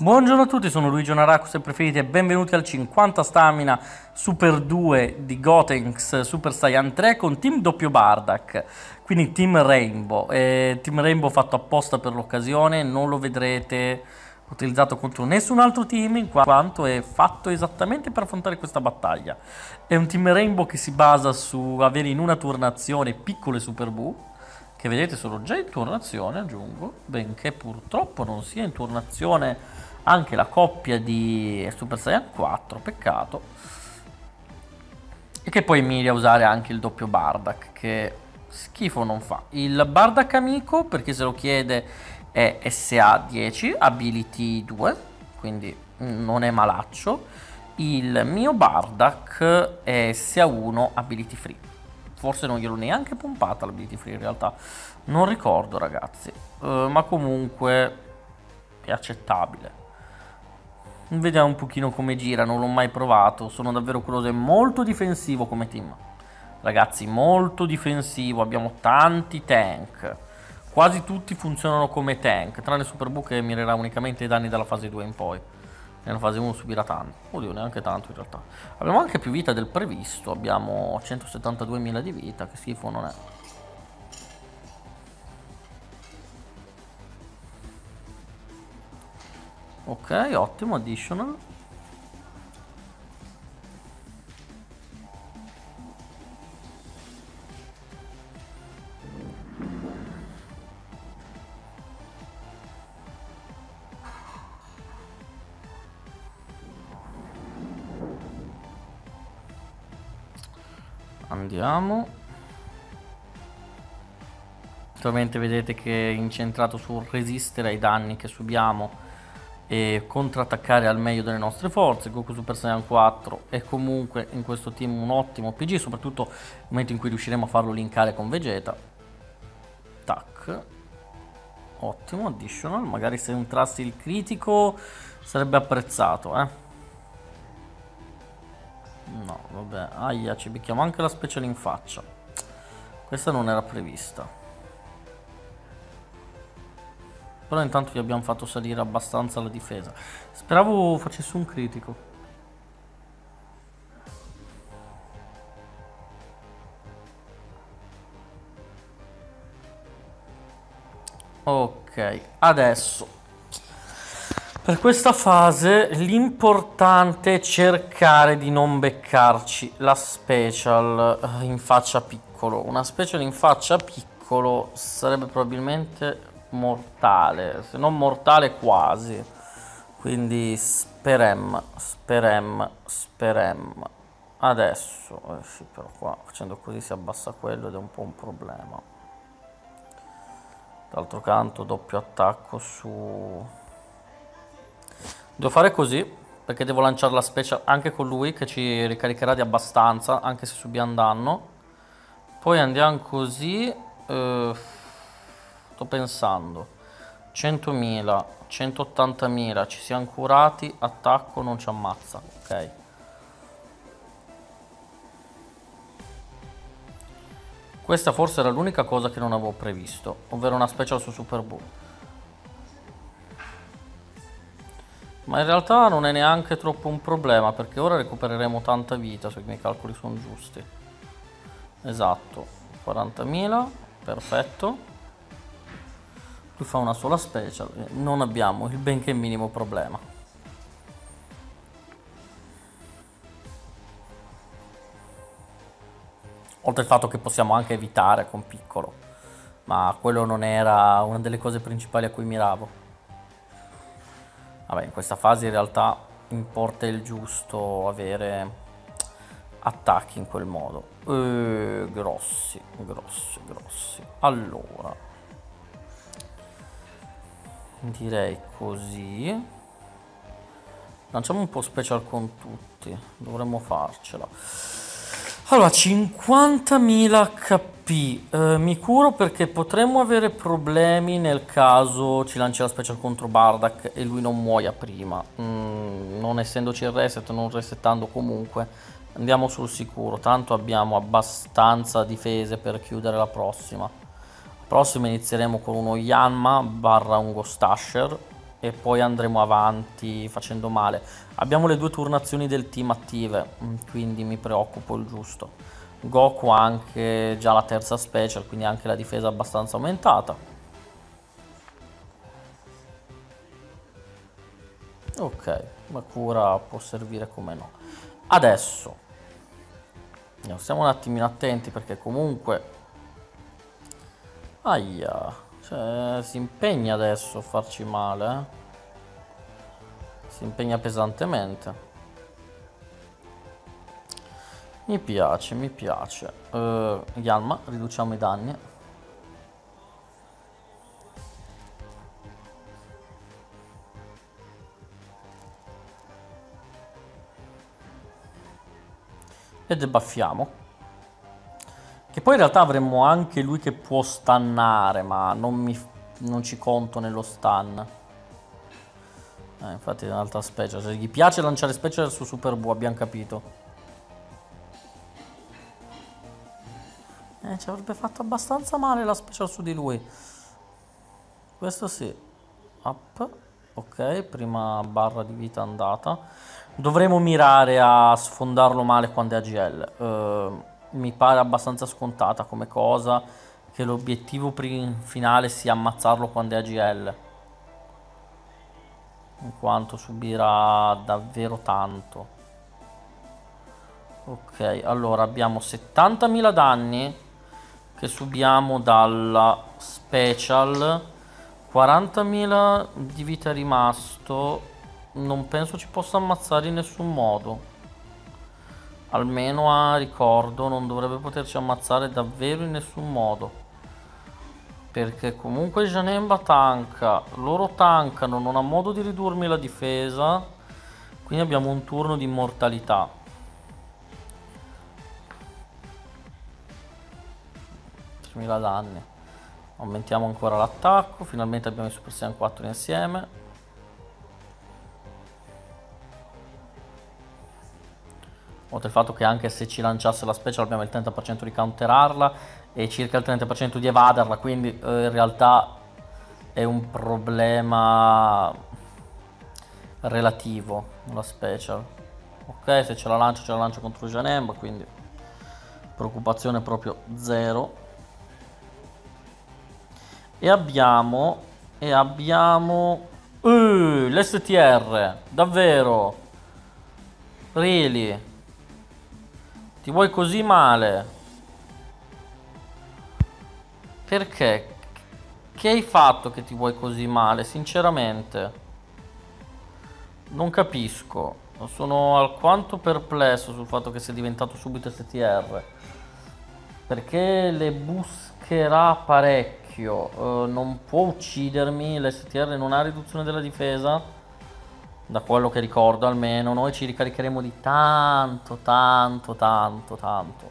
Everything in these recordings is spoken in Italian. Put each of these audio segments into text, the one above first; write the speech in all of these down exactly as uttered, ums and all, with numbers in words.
Buongiorno a tutti, sono Luigi Onaraku, se preferite, e benvenuti al cinquanta stamina Super due di Gotenks Super Saiyan tre con Team Doppio Bardak, quindi Team Rainbow. Eh, Team Rainbow fatto apposta per l'occasione, non lo vedrete utilizzato contro nessun altro team in quanto è fatto esattamente per affrontare questa battaglia. È un Team Rainbow che si basa su avere in una turnazione piccole Super Buu, che vedete sono già in turnazione, aggiungo, benché purtroppo non sia in turnazione anche la coppia di Super Saiyan quattro, peccato. E che poi miri a usare anche il doppio Bardak, che schifo non fa. Il Bardak amico, per chi se lo chiede, è S A dieci, Ability due, quindi non è malaccio. Il mio Bardak è S A uno, Ability free. Forse non gliel'ho neanche pompata l'Ability free in realtà, non ricordo ragazzi, uh, ma comunque è accettabile. Vediamo un pochino come gira, non l'ho mai provato, sono davvero curioso, è molto difensivo come team. Ragazzi, molto difensivo, abbiamo tanti tank, quasi tutti funzionano come tank, tranne Super Buu che mirerà unicamente i danni dalla fase due in poi. Nella fase uno subirà tanto, oddio neanche tanto in realtà. Abbiamo anche più vita del previsto, abbiamo centosettantaduemila di vita, che schifo non è. Ok, ottimo, additional. Andiamo. Attualmente vedete che è incentrato sul resistere ai danni che subiamo e contrattaccare al meglio delle nostre forze. Goku Super Saiyan quattro è comunque in questo team un ottimo P G, soprattutto nel momento in cui riusciremo a farlo linkare con Vegeta. Tac. Ottimo, additional. Magari se entrassi il critico sarebbe apprezzato, eh. No, vabbè. Aia, ci becchiamo anche la special in faccia. Questa non era prevista. Però intanto gli abbiamo fatto salire abbastanza la difesa. Speravo facesse un critico. Ok, adesso per questa fase l'importante è cercare di non beccarci la special in faccia piccolo. Una special in faccia piccolo sarebbe probabilmente mortale, se non mortale quasi. Quindi sperem, sperem, sperem. Adesso, eh sì, però qua facendo così si abbassa quello ed è un po' un problema. D'altro canto doppio attacco su... Devo fare così perché devo lanciare la special anche con lui che ci ricaricherà di abbastanza anche se subiamo danno. Poi andiamo così, eh, sto pensando centomila, centottantamila, ci siamo curati, attacco non ci ammazza, ok. Questa forse era l'unica cosa che non avevo previsto, ovvero una special su Super Buu. Ma in realtà non è neanche troppo un problema perché ora recupereremo tanta vita se i miei calcoli sono giusti. Esatto, quarantamila, perfetto. Lui fa una sola special, non abbiamo il benché minimo problema. Oltre al fatto che possiamo anche evitare con piccolo, ma quello non era una delle cose principali a cui miravo. Vabbè, in questa fase in realtà importa il giusto avere attacchi in quel modo. Eh, grossi, grossi, grossi. Allora, direi così. Lanciamo un po' special con tutti, dovremmo farcela. Allora, cinquantamila H P, eh, mi curo perché potremmo avere problemi nel caso ci lanci la special contro Bardak e lui non muoia prima. Mm, non essendoci il reset, non resettando comunque, andiamo sul sicuro, tanto abbiamo abbastanza difese per chiudere la prossima. La prossima inizieremo con uno Yanma barra un Ghost Asher e poi andremo avanti facendo male. Abbiamo le due turnazioni del team attive, quindi mi preoccupo il giusto. Goku ha anche già la terza special, quindi anche la difesa abbastanza aumentata. Ok, la cura può servire come no. Adesso stiamo un attimino attenti perché comunque aia, cioè, si impegna adesso a farci male, eh? Si impegna pesantemente. Mi piace, mi piace. Uh, Yanma, riduciamo i danni. E debuffiamo. Che poi in realtà avremmo anche lui che può stannare, ma non, mi, non ci conto nello stun. Eh, infatti è un'altra special. Se gli piace lanciare special su Super Buu, abbiamo capito. Eh, ci avrebbe fatto abbastanza male la special su di lui. Questo sì. Up. Ok, prima barra di vita andata. Dovremo mirare a sfondarlo male quando è A G L. Uh, mi pare abbastanza scontata come cosa che l'obiettivo finale sia ammazzarlo quando è A G L, in quanto subirà davvero tanto. Ok, allora abbiamo settantamila danni che subiamo dalla special, quarantamila di vita rimasto. Non penso ci possa ammazzare in nessun modo. Almeno a ricordo non dovrebbe poterci ammazzare davvero in nessun modo. Perché comunque Janemba tanka, loro tankano, non ha modo di ridurmi la difesa. Quindi abbiamo un turno di immortalità. tremila danni. Aumentiamo ancora l'attacco. Finalmente abbiamo i Super Saiyan quattro insieme. Oltre al fatto che anche se ci lanciasse la special abbiamo il trenta per cento di counterarla e circa il trenta per cento di evaderla, quindi eh, in realtà è un problema relativo la special. Ok, se ce la lancio ce la lancio contro Janemba, quindi preoccupazione proprio zero. E abbiamo e abbiamo uh, l'S T R, davvero, really? Ti vuoi così male? Perché? Che hai fatto che ti vuoi così male? Sinceramente non capisco. Sono alquanto perplesso sul fatto che sia diventato subito S T R. Perché le buscherà parecchio. uh, Non può uccidermi. L'S T R non ha riduzione della difesa, da quello che ricordo almeno. Noi ci ricaricheremo di tanto, tanto, tanto, tanto.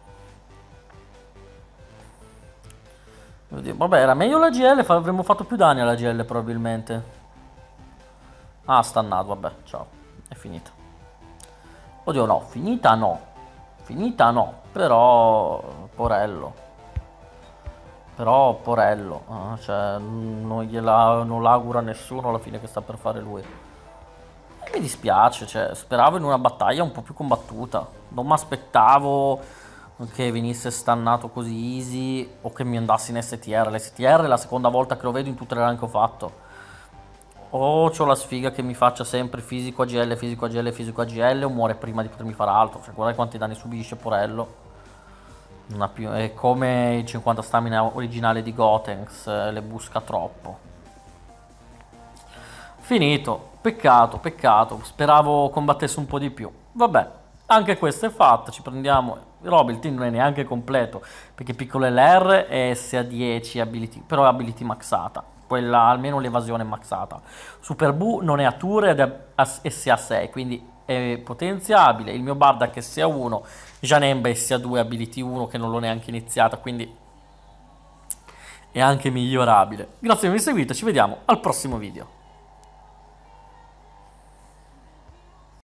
Vabbè, era meglio la G L, avremmo fatto più danni alla G L probabilmente. Ah, stannato, vabbè, ciao, è finita. Oddio, no, finita no. Finita no, però porello. Però porello, ah, cioè non gliela non l'augura nessuno alla fine che sta per fare lui. Mi dispiace, cioè, speravo in una battaglia un po' più combattuta. Non mi aspettavo che venisse stannato così easy o che mi andassi in S T R. L'S T R è la seconda volta che lo vedo in tutte le run che ho fatto. O c'ho la sfiga che mi faccia sempre fisico A G L, fisico A G L, fisico A G L o muore prima di potermi fare altro. Cioè, guarda quanti danni subisce, porello. Non ha più... È come il cinquanta stamina originale di Gotenks, le busca troppo. Finito, peccato, peccato, speravo combattesse un po' di più. Vabbè, anche questo è fatto, ci prendiamo... Rob, il team non è neanche completo, perché piccolo L R è S A dieci ability, però è ability maxata. Quella, almeno l'evasione è maxata. Super Buu non è a Tour ed è S A sei, quindi è potenziabile. Il mio Bardock è S A uno, Janemba è S A due, ability uno, che non l'ho neanche iniziata, quindi è anche migliorabile. Grazie per avermi seguito, ci vediamo al prossimo video.